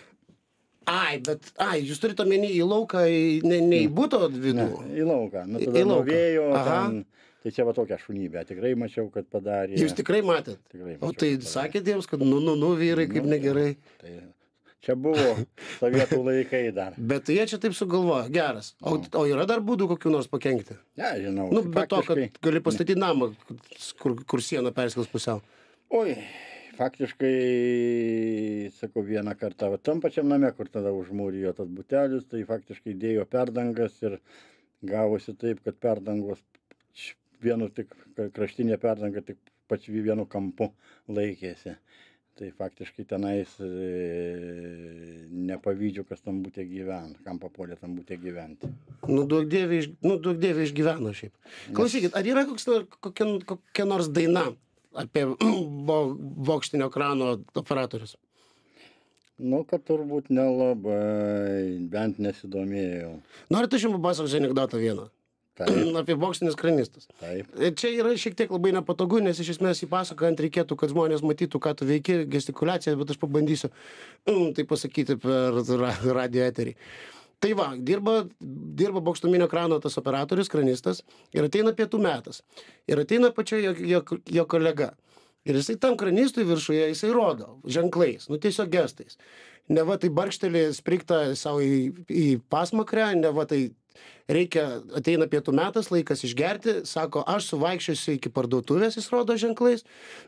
Ai, bet, ai, jūs turite omeny į lauką, į, ne, ne į buto vidų? Ne, į lauką. Nu, Į- tada į nuo lauką. vėjo Aha. ten... Tai čia va tokia šunybė. Tikrai mačiau, kad padarė. Jūs tikrai matėt? Tikrai O mačiau, tai kad padarė. sakėt jiems, kad nu, nu, nu, vyrai, kaip Nu, negerai. Tai čia buvo sovietų laikai dar. Bet jie čia taip sugalvoja, geras. O, o yra dar būdų kokių nors pakenkti? Ne, žinau. Nu, tai be to, kad faktiškai- gali pastatyti namą, kur, kur siena perskils pusiau. Oi, faktiškai, sakau, vieną kartą, va, tam pačiam name, kur tada užmūrijo tas butelis, tai faktiškai dėjo perdangas ir gavosi taip, kad perdangos š- vienu tik kraštinė perdanga tik pačiu vienu kampu laikėsi. Tai faktiškai tenais e, nepavydžiu, kas tam būtė gyvena, kam papolė tam būtė gyventi. Nu, duok dievė, iš, nu, duok dievė išgyveno šiaip. Klausykit, ar yra koks, nor- kokia, kokia nors daina apie bo, bokštinio krano operatorius? Nu, kad turbūt nelabai, bent nesidomėjau. Norit aš jums papasakosiu anekdotą vieną? Taip, Apie bokštinius kranistus. taip. Ir čia yra šiek tiek labai nepatogu, nes iš esmės įpasakojant reikėtų, kad žmonės matytų, ką tu veiki, gestikuliaciją, bet aš pabandysiu mm, tai pasakyti per ra- radio eterį. Tai va, dirba, dirba bokštuminio krano tas operatorius, kranistas, ir ateina pietų metas. Ir ateina pačia jo, jo, jo kolega. Ir jisai tam kranistui viršuje, jisai rodo ženklais, nu tiesiog gestais. Ne va tai barkštelį sprigtą savo į, į pasmakrę, ne va tai reikia, ateina pietų metas, laikas išgerti, sako, aš suvaikščiosiu iki parduotuvės, jis rodo ženklais.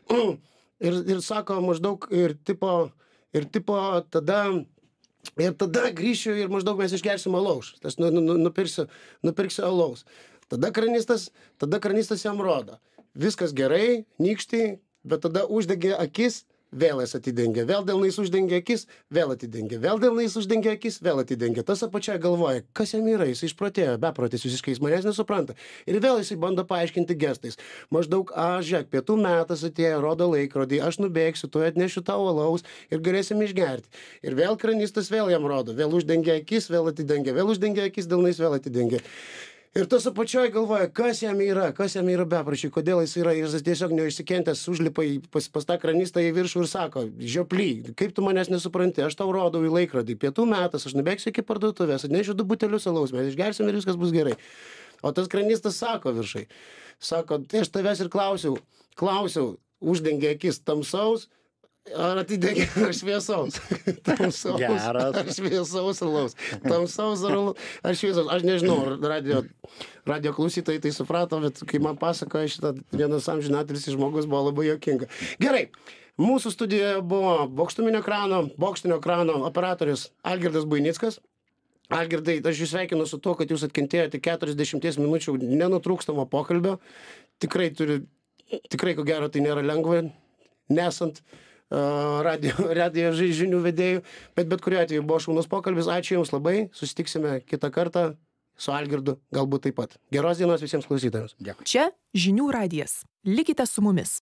Ir, ir sako maždaug, ir tipo, ir tipo tada, ir tada grįšiu ir maždaug mes išgersim alaus. Aš nu, nu, nupirksiu, nupirksiu alaus. Tada kranistas, tada kranistas jam rodo. Viskas gerai, nykšti, bet tada uždegė akis, vėl jis atidengė, vėl delnais uždengė akis, vėl atidengė, vėl delnais uždengė akis, vėl atidengė. Tas apačioje galvoja, kas jam yra, jis išprotėjo, beprotis visiškai, jis manęs nesupranta. Ir vėl jisai bando paaiškinti gestais. Maždaug, aš, žiūrėk, pietų metas atėjo, rodo laikrodį, aš nubėgsiu, tu atnešiu tau alaus ir galėsim išgerti. Ir vėl kranistas vėl jam rodo, vėl uždengė akis, vėl atidengė, vėl uždengė akis, delnais vėl atidengė. Ir tas apačioj galvoja, kas jam yra, kas jam yra beprašiai, kodėl jis yra, jis tiesiog neišsikentęs, užlipa į, pas, pas tą kranistą į viršų ir sako, žioply, kaip tu manęs nesupranti, aš tau rodau į laikrodį, pietų metas, aš nubėgsiu iki parduotuvės, atnešiu du butelius alaus, mes išgersim ir viskas bus gerai. O tas kranistas sako viršai, sako, tai aš tavęs ir klausiau, klausiau, uždengė akis tamsaus, ar atidengė ar šviesaus? Tamsaus. Geras. Ar šviesaus alaus? Tamsaus ar alaus? Ar šviesaus? Aš nežinau, ar radio, radio klausytojai tai suprato, bet kai man pasakoja šitą vienas amžinatilsį žmogus, buvo labai juokinga. Gerai. Mūsų studijoje buvo bokštuminio krano, bokštinio krano operatorius Algirdas Buinickas. Algirdai, aš jūs sveikinu su to, kad jūs atkentėjote keturiasdešimties minučių nenutrūkstamo pokalbio. Tikrai turi, tikrai ko gero tai nėra lengva, nesant radio, radio ži- žinių vedėjų, bet bet kuriuo atveju buvo šaunus pokalbis. Ačiū Jums labai, susitiksime kitą kartą su Algirdu, galbūt taip pat. Geros dienos visiems klausytojams. Dėkui. Čia žinių radijas. Likite su mumis.